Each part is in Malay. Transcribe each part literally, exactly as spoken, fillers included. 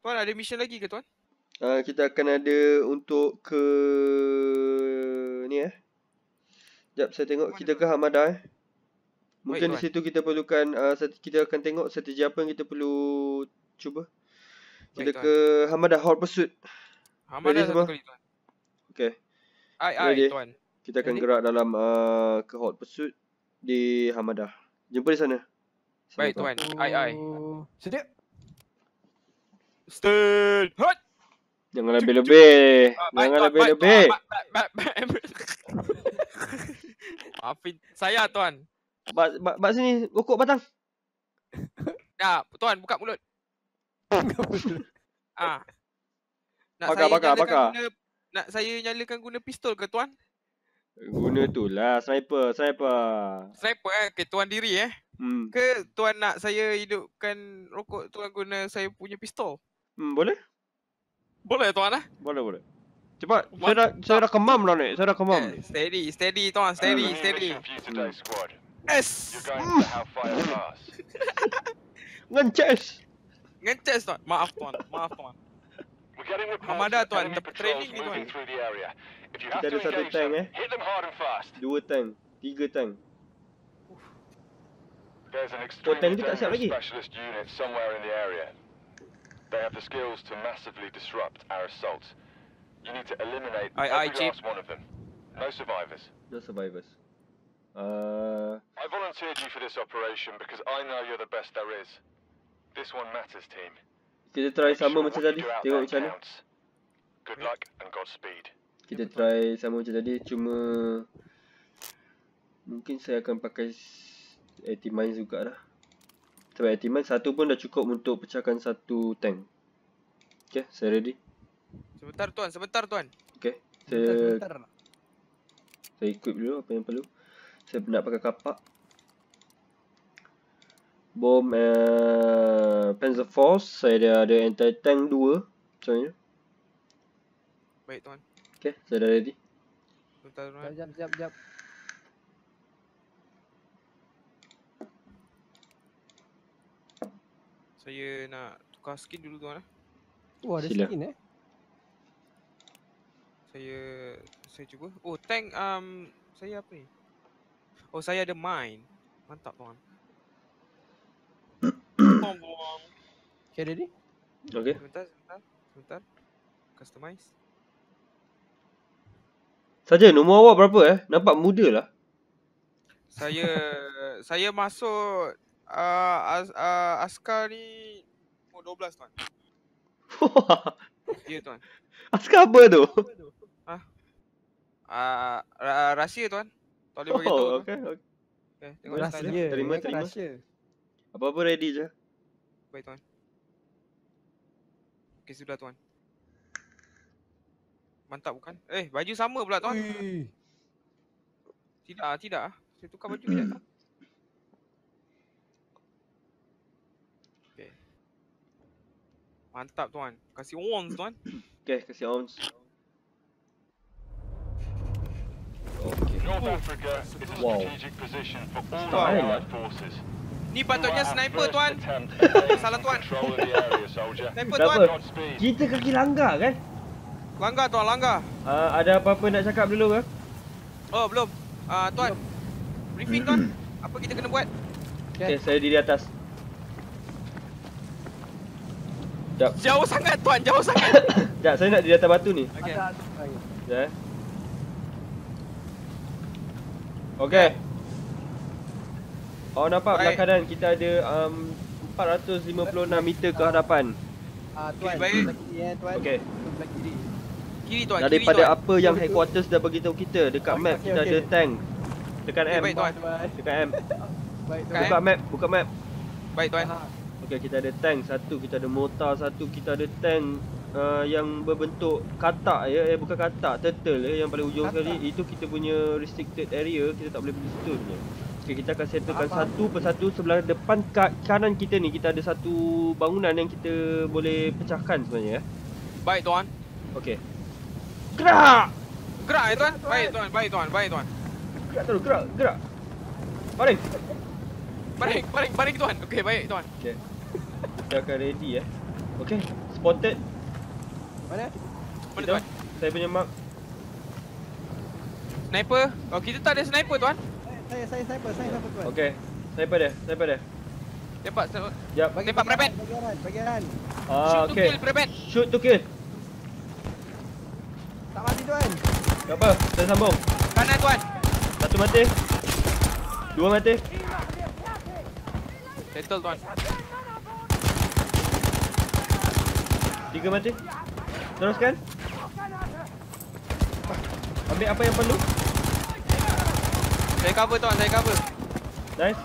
Tuan ada mission lagi ke tuan? Uh, kita akan ada untuk ke ni eh. Sekejap saya tengok Mana kita tu? ke Hamadah eh. Mungkin Baik, di situ kita perlukan uh, kita akan tengok strategi apa yang kita perlu cuba. Kita Baik, ke Hamadah Hot Pursuit. Hamadah Ready satu semua? kali tuan. Okay. Ai ai Ready. tuan. Kita akan Ready? gerak dalam uh, ke Hot Pursuit di Hamadah. Jumpa di sana. Baik tuan. Ai ai. Oh, sedia. Stand. Hot. Jangan lebih-lebih. Ah, baik, Jangan tuan, baik, lebih-lebih. tuan. Ba- ba- ba- Maafin saya tuan. Bak, bak, bak sini, rokok batang. Dah, tuan buka mulut. Ah. Nak Bakar, saya bakar, nyalakan bakar. guna nak saya nyalakan guna pistol ke tuan? Guna tu lah, sniper, sniper. Sniper eh, ke tuan diri eh? Hmm, Ke tuan nak saya hidupkan rokok tuan guna saya punya pistol? hmm boleh? Boleh tuan ah? Boleh, boleh. Cepat, saya dah, saya dah kemam dah ni. Saya dah kemam ni. Eh, steady, steady tuan, steady, steady. Yes. Ngences. Ngeces tuan. Maaf tuan, maaf tuan. Hamadah tuan, tempat training ni tuan. Kita ada satu tank eh. Dua tank, tiga tank. Oh, tank tu tak siap lagi. They have the skills to massively disrupt our assaults. You need to eliminate Aye, aye, every Chief. last one of them. No survivors. No survivors. Uh, I volunteered you for this operation because I know you're the best there is. This one matters, team. kita try Make sama sure macam what tadi. you do out Tengok there macam mana. counts. Good luck and Godspeed. Kita try sama macam tadi. Cuma mungkin saya akan pakai Anti-Mines juga dah. Sebab Anti-Mines satu pun dah cukup untuk pecahkan satu tank. Okay, saya ready. Sebentar tuan, sebentar tuan. Okay, saya Sebentar. saya equip dulu apa yang perlu. Saya nak pakai kapak. Bom uh, Panzer Force. Saya dah ada anti-tank dua. Macam Baik tuan. okay, saya dah ready. Sebentar tuan. Jap, jap, jap. Saya nak tukar skin dulu tuan eh. Oh, ada Sila. skin eh. Saya saya cuba. Oh, tank um saya apa ni? Oh, saya ada mine. Mantap tuan. Bom bom. Okay, ready? Okay. Sebentar, sebentar. Sebentar. Customize. Saja nombor awak berapa eh? Nampak muda lah. Saya saya masuk uh, as, uh, askar ni umur dua belas tuan. Ya tuan. Askar apa tu? Uh, uh, rahsia tuan. Tak boleh bagi tahu Oh, tuan. okay, okay. Okay, tengok Rahsia. style. Rahsia. Terima, Ini kan terima. rahsia. Apa-apa ready je. Baik tuan. Okey sudah tuan. Mantap bukan? Eh, baju sama pula tuan. Ui. Tidak ah, tidak ah. Saya tukar baju kejap tuan. Okey. Mantap tuan. Kasih ons tuan. Okay, kasih ounce. Okay. North Africa is a Wow. strategic position for all Style our lah. allied forces. Ni patutnya You are our sniper first tuan. attempt at gaining Salah tuan. control of the area, soldier. Sniper Kenapa? tuan. Godspeed. Kita kaki langgar kan? Langgar tuan, langgar. Uh, ada apa-apa nak cakap dulu ke? Oh, belum. Ah uh, tuan. Briefing tuan. Apa kita kena buat? Okay, saya di atas. Sekejap, Jauh sangat tuan, jauh sangat. sekejap, saya nak di atas batu ni. Okey. Ada, ada. Okay. Sekejap eh. Okay. Awak nampak Baik. belah kanan kita ada um, empat ratus lima puluh enam meter ke hadapan. Ah, tuan. Okey, baik. Sebelah kiri eh, tuan. Okay. Sebelah kiri. Kiri tuan, kiri Daripada tuan. apa yang headquarters dah beritahu kita, dekat Okey, map okey, kita okey. ada tank. Dekat Okey, M. baik, tuan. Tuan. Dekat M. Baik, Dekat tuan. Buka map, buka map. Baik tuan. Ah, Okey, kita ada tank satu, kita ada mortar satu, kita ada tank uh, yang berbentuk katak ya, eh bukan katak, turtle ya, yang paling ujung Katak. sekali. Itu kita punya restricted area, kita tak boleh pergi situ sebenarnya. Okey, kita akan settlekan Faham, satu persatu. Sebelah depan ka kanan kita ni, kita ada satu bangunan yang kita boleh pecahkan sebenarnya ya. Baik tuan. Okey. Gerak! Gerak ya tuan. Baik tuan, baik tuan, baik tuan. Gerak terus, gerak, gerak. Baring. Baring, baring, baring tuan. Okey, baik tuan. Okey. Kita akan ready eh. Okay, spotted. Mana? Mana Kita, tuan? saya punya mark. Sniper? Oh, kita tak ada sniper tuan. Saya, saya sniper, saya sniper tuan. Okay, sniper dia, sniper dia. Tembak sniper. Jap. Bagi, Tembak bagi private. arahan, Bagi arahan, bagi arahan. Ah, Shoot to okay. kill, private. Shoot to kill. Tak mati tuan. Tak apa, saya sambung. Kanan tuan. Satu mati. Dua mati. Settle tuan. Tiga mati. Teruskan. Ambil apa yang perlu. Saya cover tuan, saya cover. Nice.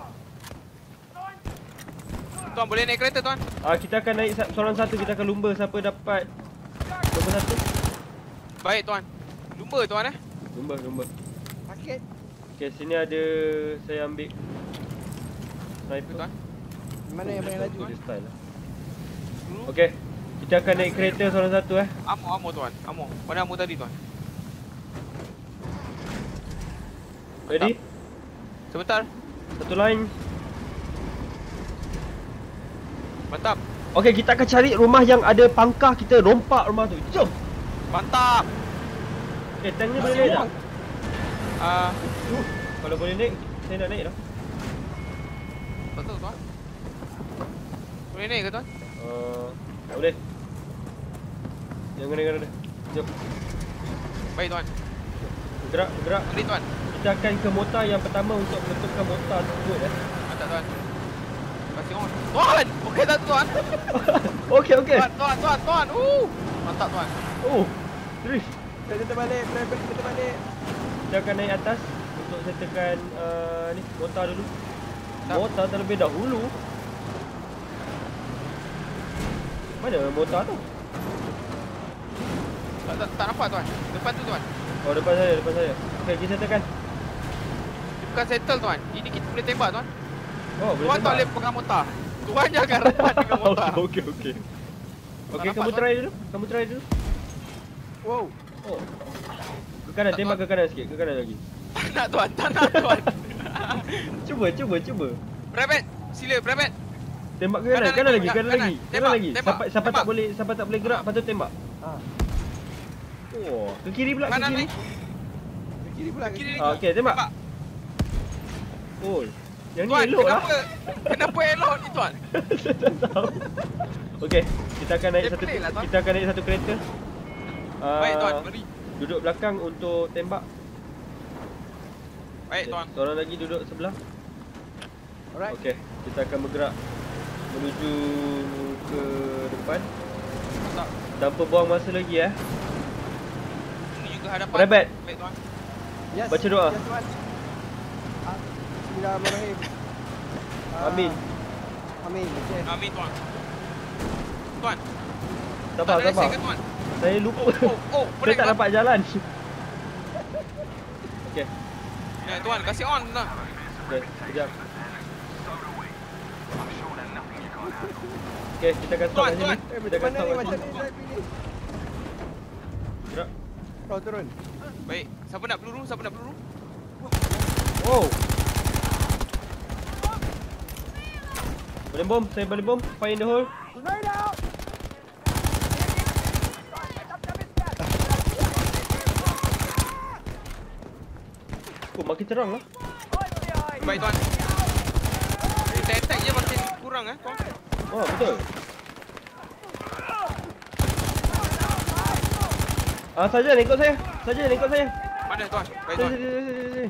Tuan boleh naik kereta tuan. Ah, kita akan naik sa- seorang satu. Kita akan lumba siapa dapat lumba satu. Baik tuan. Lumba tuan eh. Lumba, lumba. Sakit. Okay, sini ada saya ambil sniper. Tuan. Mana yang paling laju? Dia style lah. Dulu. Okay, kita akan naik kereta seorang satu eh. Amo, amo tuan. Amo. Mana amo tadi tuan? Ready? Sebentar. Satu line. Mantap. Okay, kita akan cari rumah yang ada pangkah. Kita rompak rumah tu. Jom. Mantap. Okay, tank ni boleh naik tak? Ah, Uh, kalau boleh naik, saya nak naik dah. betul tuan. Boleh naik ke tuan? Uh, tak boleh. Jangan dengar dia. Jom. Baik tuan. Bergerak, bergerak. Mari tuan. Kita akan ke mortar yang pertama untuk menentukan mortar tersebut eh. Mantap tuan. Kasih on. Tuan! Okey tak tuan? Okey, okey. Tuan, tuan, tuan, tuan. Uh. Mantap tuan. Oh, drift. Kita terbalik, private kita terbalik. Kita akan naik atas untuk settlekan uh, ni mortar dulu. Tak. Mortar terlebih dahulu. Mana mortar tu? Tak, tak, tak nampak tuan. Depan tu tuan. Oh, depan saya, depan saya. Okey, kita settlekan. Dia bukan settle tuan. Ini kita boleh tembak tuan. Oh, boleh Tuan tak boleh tembak. pegang mortar. Tuan jangan rapat dengan mortar. Okey, okey. Okey, nampak, kamu tuan. try dulu. Kamu try dulu. Wow. Oh. Ke kanan, Tak, tembak tuan. ke kanan sikit, ke kanan lagi. Tak nak tuan, tak nak tuan. Cuba, cuba, cuba. Private, sila private. Tembak ke kanan, Kanan kanan lagi, lagi, kanan, kanan kanan. lagi. Kanan Tembak, lagi. tembak, Sampai sampai tak tembak. boleh, sampai tak boleh gerak, patut tembak. Ha. Oh, ke kiri pula, ke Kanan kiri. ni. Ke kiri pula. ke Kiri kiri. lagi. Ah, okey, tembak. Oh. Yang ni Tuan, elok lah. kenapa? Kenapa elok ni tuan? Okey, kita akan naik Dia satu pelik lah, tuan. kita akan naik satu kereta. Ah, Baik tuan, mari. Duduk belakang untuk tembak. Baik tuan. Seorang lagi duduk sebelah. Alright. Okey, kita akan bergerak menuju ke depan. Tak. Tanpa buang masa lagi eh. Menuju ke hadapan. Rabbit. Baik tuan. Yes. Baca doa. Yes, tuan. Ah, Bismillahirrahmanirrahim. Ah, Amin. Amin. Okey. Amin tuan. Tuan, Sabar, tak ada sabar. lesen ke tuan? Saya lupa. Oh, oh, Saya break tak tuan. dapat jalan. Okey, Ya tuan, kasih on lah. okey, sekejap. Okey, kita akan stop Tuan, kat sini. tuan. Eh, Kita macam akan mana stop ni? kat Macam sini. ni drive ni? Gerak. Kau turun. Baik, siapa nak peluru? Siapa nak peluru? Oh. Boleh bom, saya boleh bom. Fire in the hole. Oh, makin terang lah. Baik tuan. Kita attack je makin kurang eh tuan. Oh, betul. Ah, Sarjan ikut saya. Sarjan ikut saya. Mana tuan? Baik Sini, tuan. sini, sini, sini.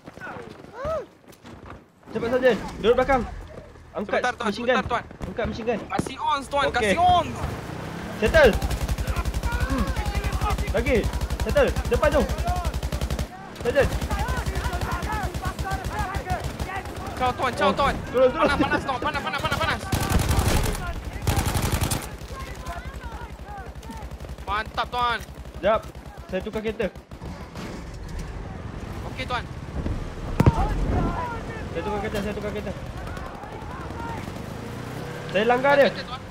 Cepat Sarjan. Duduk belakang. Angkat Sebentar tuan, machine gun. sebentar tuan. Angkat machine gun. Kasih on tuan, Okey. kasih on. Settle. Hmm. Lagi. Settle. Depan tu. Sarjan. Ciao tuan, ciao Oh, tuan. turun, turun. Panas, panas tuan, panas, panas, panas, panas. Mantap tuan. Sekejap. Saya tukar kereta. Okey tuan. Saya tukar kereta, saya tukar kereta. Saya langgar dia. Kereta, tuan.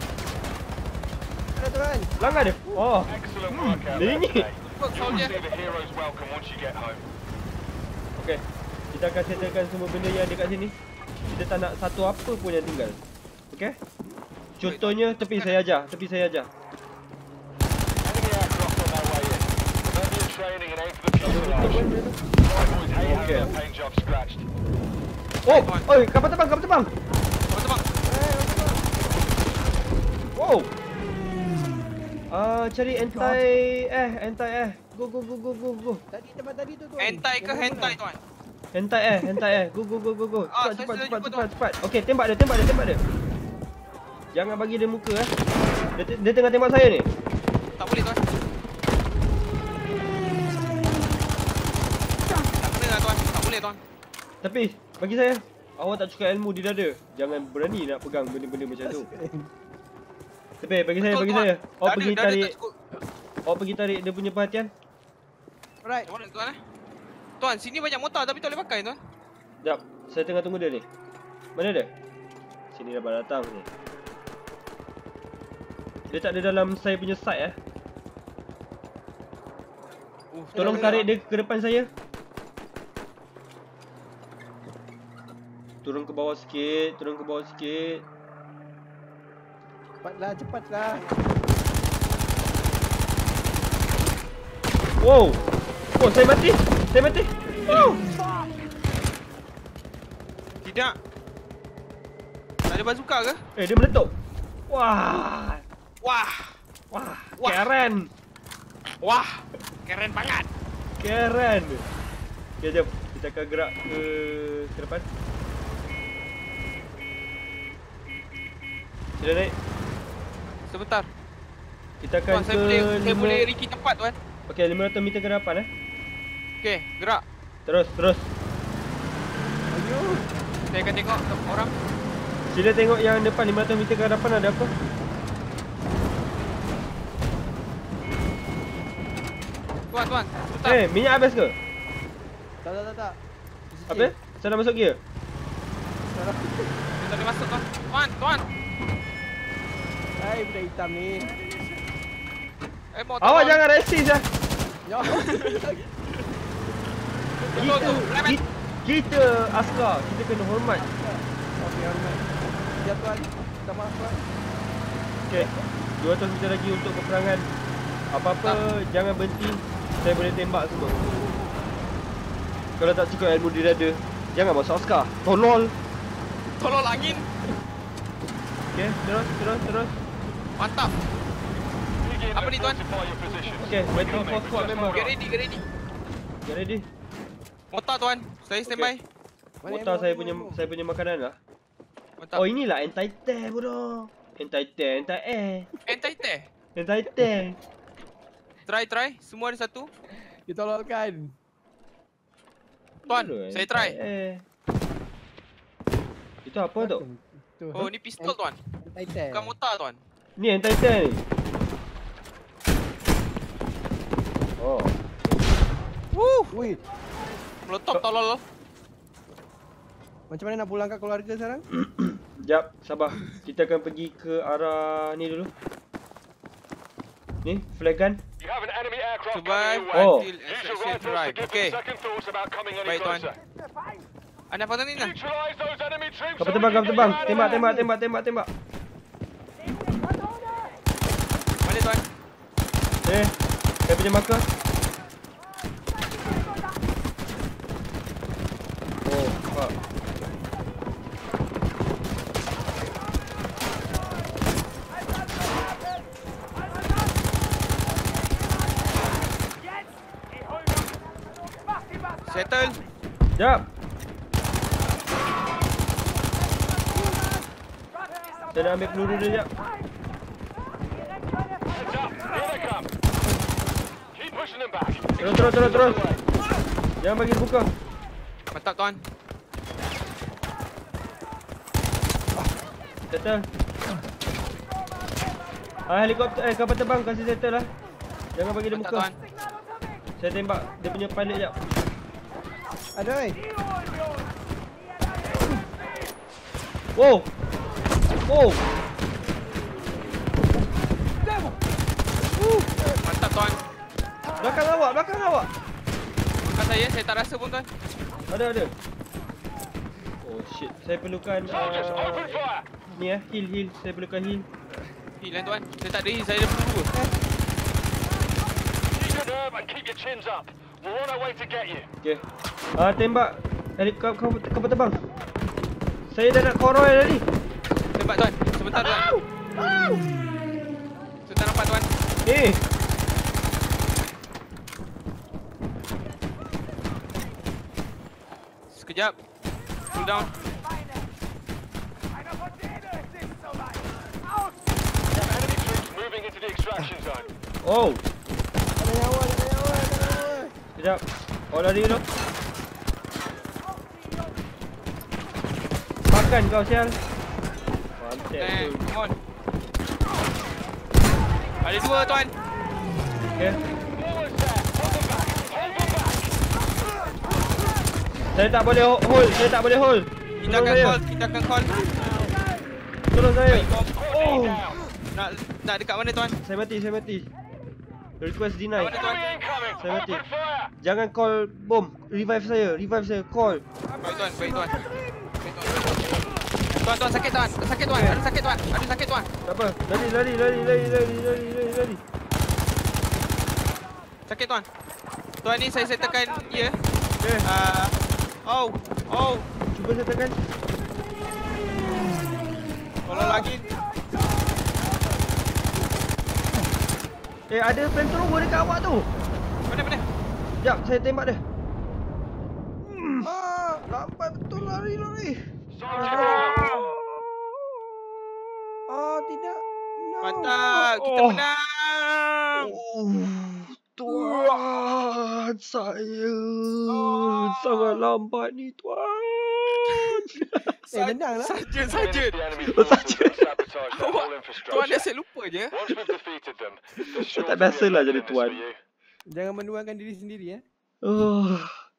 Mana tuan? Langgar dia. Oh. Excellent work out Dia there ni. today. Work You'll soldier. receive a hero's welcome once you get home. Okey. Kita akan settlekan semua benda yang ada kat sini. Kita tak nak satu apa pun yang tinggal. Okey? Contohnya tepi saya ajar, tepi saya ajar. Enemy aircraft on their way in. Remember your training and aim for the fuselage. Rifles hate having Okay. their paint job scratched. Oh, oi, kapal terbang, kapal terbang. Kapal terbang. Wow. Ah, cari anti eh, anti eh. Go go go go go go. Tadi tempat tadi tu tuan. Hentai ke Yang mana? hentai tuan? Hentai eh, hentai eh. Go go go go go. Ah, Cepat saya cepat sudah cepat jumpa, cepat cepat. Okey, tembak dia, tembak dia, tembak dia. Jangan bagi dia muka eh. Dia, dia tengah tembak saya ni. Tak boleh tuan. Tak kena lah tuan. Tak boleh tuan. Tapi bagi saya, awak tak cukup ilmu di dada. Jangan berani nak pegang benda-benda macam tu. Tapi bagi saya, Betul, bagi tuan. saya. Awak Dada- pergi dada tarik, tak cukup. awak pergi tarik dia punya perhatian. Right. Macam mana tuan eh? Tuan, sini banyak motor tapi tak boleh pakai tuan. Sekejap, saya tengah tunggu dia ni. Mana dia? Sini dah datang ni. Dia tak ada dalam saya punya side eh. Uh, Tolong tak tarik boleh, dia ke depan saya. Turun ke bawah sikit, turun ke bawah sikit. Cepatlah, cepatlah. Wow. Oh, saya mati. Saya mati. Wow. tuan. Tidak. Tak ada bazooka ke? Eh, dia meletup. Wah. Wah. Wah, Wah. keren. Wah. Keren banget. Keren. Okay, jom. Kita akan gerak ke ke depan. Sila naik. Sebentar. Kita akan Tuan, ke saya boleh saya lima- boleh riki cepat tuan. Okey, lima ratus meter ke depan eh. Okey, gerak. Terus, terus. Ayo. Saya akan tengok orang. Sila tengok yang depan lima ratus meter ke depan ada apa. Tuan, tuan. Sebentar. Eh, minyak habis ke? Tak, tak, tak, tak. Apa? Saya dah masuk gear. Salah. Dia tak boleh masuk tuan. Tuan, tuan. Hai, budak hitam ni. Eh, mau Awak jangan resist lah. Ya. Betul tu. Kita, kita, kita askar, kita kena hormat. Okey, hormat. Ya tuan. Minta maaf tuan. Okey. dua ratus meter lagi untuk peperangan. Apa-apa jangan berhenti. Saya boleh tembak semua. Kalau tak cukup ilmu di dada, jangan masuk askar. Tolol. Tolol angin. Okey, terus, terus, terus. Mantap. Begin Apa and ni, tuan? fortify your positions. Okey, waiting for squad member. Get ready, get ready. Get ready. Motor tuan. Saya standby. Mana Motor ammo, saya ammo, punya ammo? saya punya makanan lah. Mantap. Oh, inilah anti-tank bodoh. Anti-tank, anti-air. Anti-tank. Anti-tank. Try, try. Semua ada satu. Ditololkan. Tuan, Bodoh, saya try. anti-air. Itu apa tu? Tu. Oh, ni pistol tuan. Titan. Bukan motor tuan. Ni anti-tank. Oh. Wuh. Wih, Meletup tolol. macam mana nak pulang kat keluarga sekarang? Jap, sabar. Kita akan pergi ke arah ni dulu. Ni, flag gun. You have an enemy aircraft Survive coming your way. Oh. until Use your extraction rifles to arrive. give Okay. them second thoughts about coming any Baik, tuan. closer. Anda apa ni nah? Neutralize those enemy troops. Kapal so we terbang, can kapal get terbang. you out of Tembak, there. tembak, tembak, tembak, tembak. Mana tuan? Eh, saya punya marker. Oh, fuck. Settle. Jap. Saya nak ambil peluru dia jap. Heads up. Here they come. Keep pushing them back. Terus, terus, terus, terus. Jangan bagi dia buka. Mantap tuan. Settle. Ah, helikopter, eh kapal terbang kasih settle lah. Jangan bagi dia Mantap buka. tuan. Saya tembak dia punya pilot jap. Ada oi. Wow. Wow. Mantap tuan. Belakang awak, belakang awak. Bukan saya, saya tak rasa pun tuan. Ada, ada. Oh shit, saya perlukan Soldiers, uh, open fire. Ni eh, heal, heal. Saya perlukan heal. Heal kan tuan. Saya tak ada heal, saya dah bunuh dua. Keep it up and keep your chins up. We're on our way to get you. Okay. Ah, tembak. Helikopter kapal terbang. Saya dah nak koroi tadi. Tembak tuan. Sebentar tuan. Saya tak nampak tuan. Eh. Sekejap. Cool down. Enemy troops moving into the extraction zone. Oh. Tak ada nyawa, tak ada nyawa, tak ada nyawa. Sekejap. Oh, lari dulu. Makan kau sial. Mantap Eh, tu. come on. Ada dua tuan. Okay. Almost there. Hold them back. Hold them back. Saya tak boleh ho- hold. Saya tak boleh hold. Kita Tolong akan saya. call, kita akan call. Tolong saya. Oh. Oh. Down. Nak nak dekat mana tuan? Saya mati, saya mati. Request Kat denied. mana tuan? Enemy incoming. Saya mati. Open fire. Jangan call bom. Revive saya. Revive saya. Call. Baik tuan, baik tuan. Baik tuan. Tuan, tuan sakit tuan. Sakit tuan. Ada sakit tuan. Ada sakit tuan. Tak apa. Lari, lari, lari, lari, lari, lari, lari, lari. Sakit tuan. Tuan ni saya settlekan dia. Okay. Ah, oh, oh. Cuba saya tekan. Tolong lagi. Eh, ada flamethrower dekat awak tu. Mana mana? Sekejap, saya tembak dia. Ah, lambat betul lari lari. Ah, tidak. No. Mantap. Kita Oh. menang. Oh, Tuan, saya sangat lambat ni, Tuan. Eh, menang lah. Saja, saja. The enemy Oh, forces saja. have sabotaged the whole Tuan infrastructure. asyik lupa je. Once we've defeated them, there's sure tak to be a biasalah better jadi in this tuan. for you. Jangan menuangkan diri sendiri ya. Oh,